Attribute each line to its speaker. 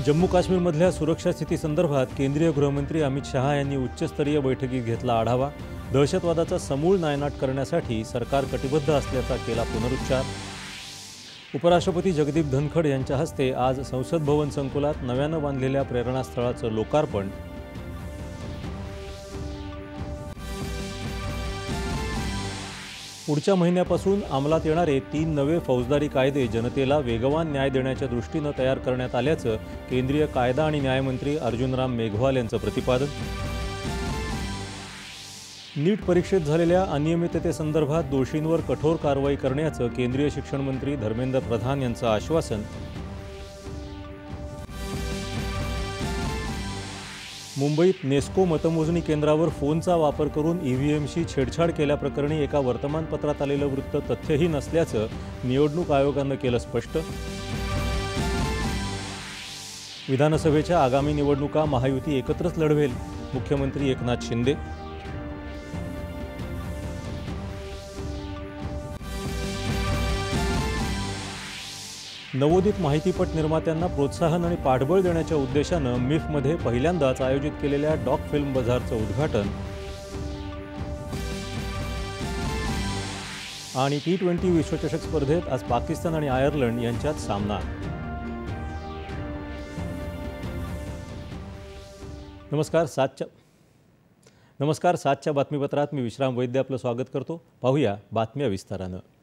Speaker 1: जम्मू काश्मीरमधल्या सुरक्षा स्थितीसंदर्भात केंद्रीय गृहमंत्री अमित शहा यांनी उच्चस्तरीय बैठकीत घेतला आढावा। दहशतवादाचा समूळ नायनाट करण्यासाठी सरकार कटिबद्ध असल्याचा केला पुनरुच्चार। उपराष्ट्रपती जगदीप धनखड यांच्या हस्ते आज संसद भवन संकुलात नव्यानं बांधलेल्या प्रेरणास्थळाचं लोकार्पण। पुढच्या महिन्यापासून अंमलात येणारे 3 नवे फौजदारी कायदे जनतेला वेगवान न्याय देण्याच्या दृष्टीनं तयार करण्यात आल्याचं केंद्रीय कायदा आणि न्यायमंत्री अर्जुन राम मेघवाल यांचं प्रतिपादन। नीट परीक्षेत झालेल्या अनियमिततेसंदर्भात दोषींवर कठोर कारवाई करण्याचं केंद्रीय शिक्षण मंत्री धर्मेंद्र प्रधान यांचं आश्वासन। मुंबईत नेस्को मतमोजणी केंद्रावर फोनचा वापर करून ईव्हीएमशी छेडछाड केल्याप्रकरणी एका वर्तमानपत्रात आलेलं वृत्त तथ्यहीन असल्याचं निवडणूक आयोगानं केलं स्पष्ट। विधानसभेच्या आगामी निवडणुका महायुती एकत्रच लढवेल, मुख्यमंत्री एकनाथ शिंदे। नवोदित माहितीपट निर्मात्यांना प्रोत्साहन आणि पाठबळ देण्याच्या उद्देशानं मिफमध्ये पहिल्यांदाच आयोजित केलेल्या डॉक फिल्म बाजारचं उद्घाटन। आणि T20 विश्वचषक स्पर्धेत आज पाकिस्तान आणि आयर्लंड यांच्यात सामना। नमस्कार 7च्या बातमीपत्रात मी विश्राम वैद्य आपलं स्वागत करतो। पाहूया बातम्या विस्तारानं।